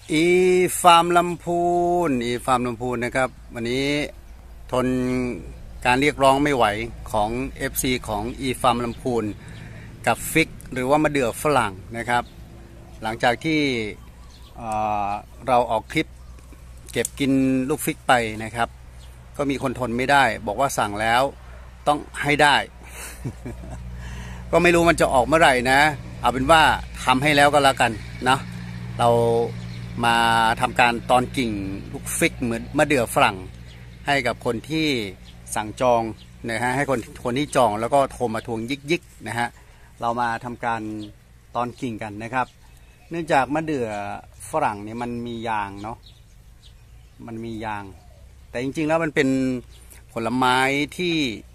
อีฟาร์มลำพูนนะครับวันนี้ทนการเรียกร้องไม่ไหวของ FC ของอีฟาร์มลำพูนกับฟิกหรือว่ามะเดื่อฝรั่งนะครับหลังจากที่เราออกคลิปเก็บกินลูกฟิกไปนะครับก็มีคนทนไม่ได้บอกว่าสั่งแล้วต้องให้ได้ ก็ไม่รู้มันจะออกเมื่อไหร่นะเอาเป็นว่าทำให้แล้วก็แล้วกันนะเรามาทำการตอนกิ่งลูกฟิกเหมือนมะเดื่อฝรั่งให้กับคนที่สั่งจองนะฮะให้คนที่จองแล้วก็โทรมาทวงยิกนะฮะเรามาทำการตอนกิ่งกันนะครับเนื่องจากมะเดื่อฝรั่งเนี่ยมันมียางเนาะมันมียางแต่จริงๆแล้วมันเป็นผลไม้ที่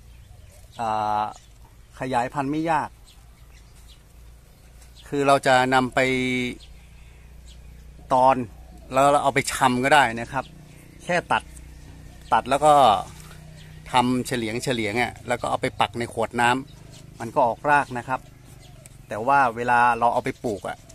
ขยายพันธุ์ไม่ยากคือเราจะนำไปตอนแล้วเราเอาไปชำก็ได้นะครับแค่ตัดแล้วก็ทำเฉลียงอ่ะแล้วก็เอาไปปักในขวดน้ำมันก็ออกรากนะครับแต่ว่าเวลาเราเอาไปปลูกอ่ะ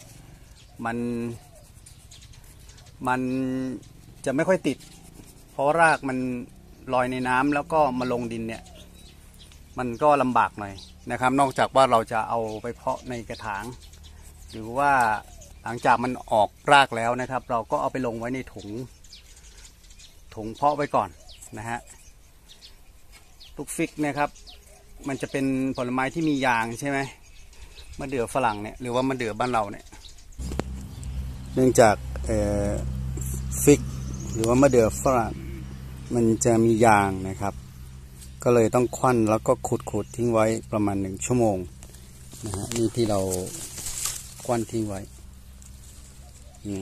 มันจะไม่ค่อยติดเพราะรากมันลอยในน้ำแล้วก็มาลงดินเนี่ยมันก็ลำบากหน่อยนะครับนอกจากว่าเราจะเอาไปเพาะในกระถางหรือว่าหลังจากมันออกรากแล้วนะครับเราก็เอาไปลงไว้ในถุงเพาะไว้ก่อนนะฮะลูกฟิกนะครับมันจะเป็นผลไม้ที่มียางใช่ไหมมะเดื่อฝรั่งเนี่ยหรือว่ามะเดื่อบ้านเราเนี่ยเนื่องจากฟิกหรือว่ามะเดื่อฝรั่งมันจะมียางนะครับก็เลยต้องควันแล้วก็ขูดทิ้งไว้ประมาณ1 ชั่วโมงนะฮะนี่ที่เราควันทิ้งไว้นี่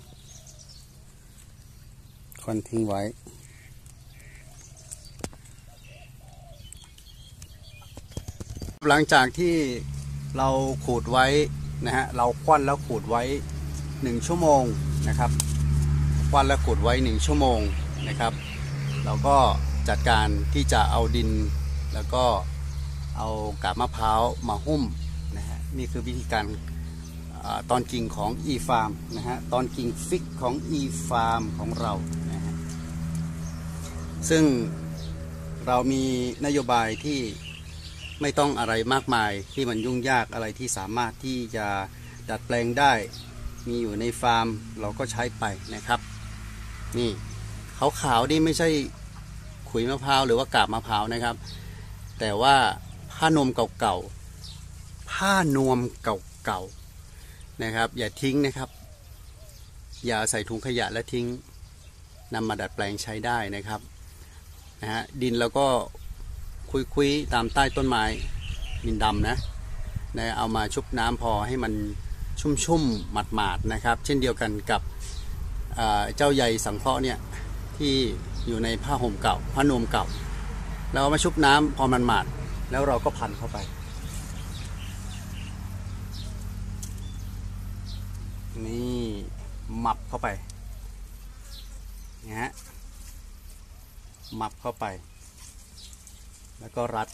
ควันทิ้งไว้หลังจากที่เราขูดไว้นะฮะเราควันแล้วขูดไว้1 ชั่วโมงนะครับควันแล้วขูดไว้1 ชั่วโมงนะครับเราก็จัดการที่จะเอาดินแล้วก็เอากาบมะพร้าวมาหุ้มนะฮะนี่คือวิธีการตอนกิ่งของ eFarm นะฮะตอนกิ่งฟิกของ eFarm ของเรานะฮะซึ่งเรามีนโยบายที่ไม่ต้องอะไรมากมายที่มันยุ่งยากอะไรที่สามารถที่จะดัดแปลงได้มีอยู่ในฟาร์มเราก็ใช้ไปนะครับนี่ขาวๆนี่ไม่ใช่ขุยมะพร้าวหรือว่ากาบมะพร้าวนะครับแต่ว่าผ้านวมเก่าๆนะครับอย่าทิ้งนะครับอย่าใส่ถุงขยะและทิ้งนำมาดัดแปลงใช้ได้นะครับนะฮะดินแล้วก็คุยตามใต้ต้นไม้ดินดำนะเอามาชุบน้ำพอให้มันชุ่มๆหมาดๆนะครับเช่นเดียวกันกับเจ้าใยสังเคราะห์เนี่ยที่อยู่ในผ้าห่มเก่าผ้านวมเก่าแล้วมาชุบน้ำพอมันหมาดแล้วเราก็พันเข้าไปนี่หมับเข้าไปนะฮะหมับเข้าไปแล้วก็รัด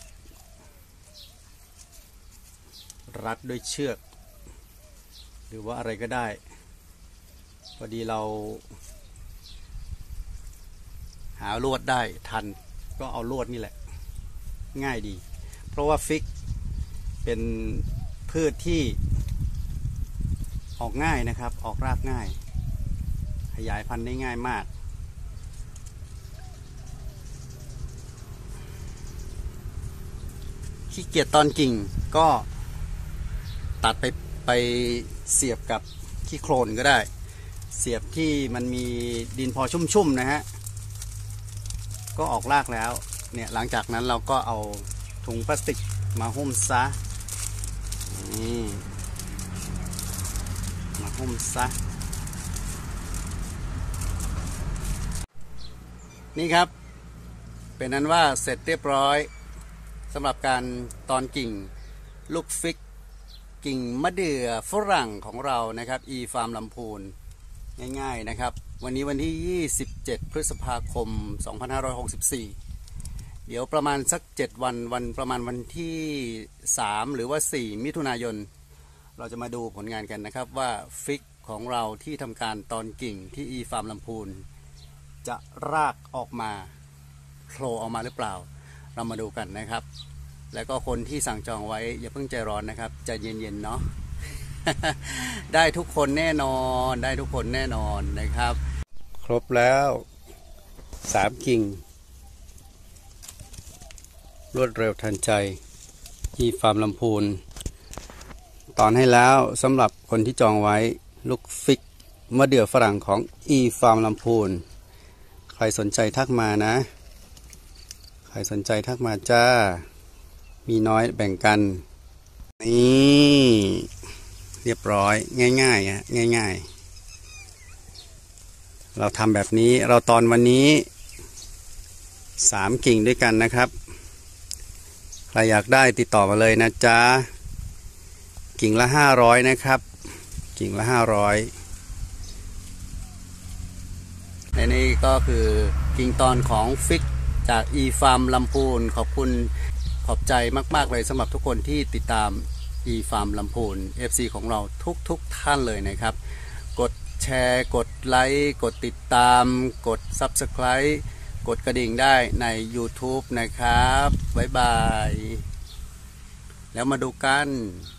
ด้วยเชือกหรือว่าอะไรก็ได้พอดีเราหาลวดได้ทันก็เอาลวดนี่แหละง่ายดีเพราะว่าฟิกเป็นพืชที่ออกง่ายนะครับออกรากง่ายขยายพันธุ์ได้ง่ายมากขี้เกียจตอนกิ่งก็ตัดไปเสียบกับขี้โคลนก็ได้เสียบที่มันมีดินพอชุ่มๆนะฮะก็ออกรากแล้วเนี่ยหลังจากนั้นเราก็เอาถุงพลาสติกมาหุ้มซะนี่มาหุ้มซะนี่ครับเป็นนั้นว่าเสร็จเรียบร้อยสำหรับการตอนกิ่งลูกฟิกกิ่งมะเดื่อฝรั่งของเรานะครับ eFarm ลำพูนง่ายๆนะครับวันนี้วันที่27 พฤษภาคม 2564เดี๋ยวประมาณสัก7 วันประมาณวันที่3หรือว่า4 มิถุนายนเราจะมาดูผลงานกันนะครับว่าฟิกของเราที่ทำการตอนกิ่งที่อีฟาร์มลำพูนจะรากออกมาโผล่ออกมาหรือเปล่าเรามาดูกันนะครับแล้วก็คนที่สั่งจองไว้อย่าเพิ่งใจร้อนนะครับใจเย็นๆเนาะ ได้ทุกคนแน่นอนได้ทุกคนแน่นอนนะครับครบแล้ว3กิ่งรวดเร็วทันใจอีฟาร์มลำพูนตอนให้แล้วสำหรับคนที่จองไว้ลูกฟิกมะเดื่อฝรั่งของอีฟาร์มลำพูนใครสนใจทักมานะใครสนใจทักมาจ้ามีน้อยแบ่งกันนี่เรียบร้อยง่ายๆฮะง่ายๆเราทำแบบนี้เราตอนวันนี้3กิ่งด้วยกันนะครับใครอยากได้ติดต่อมาเลยนะจ๊ะกิ่งละ500นะครับกิ่งละ500และนี่ก็คือกิ่งตอนของฟิกจากอีฟาร์มลำพูนขอบคุณขอบใจมากๆเลยสำหรับทุกคนที่ติดตามอีฟาร์มลำพูน FC ของเราทุกท่านเลยนะครับกดแชร์กดไลค์กดติดตามกด Subscribe กดกระดิ่งได้ใน YouTube นะครับบ๊ายบายแล้วมาดูกัน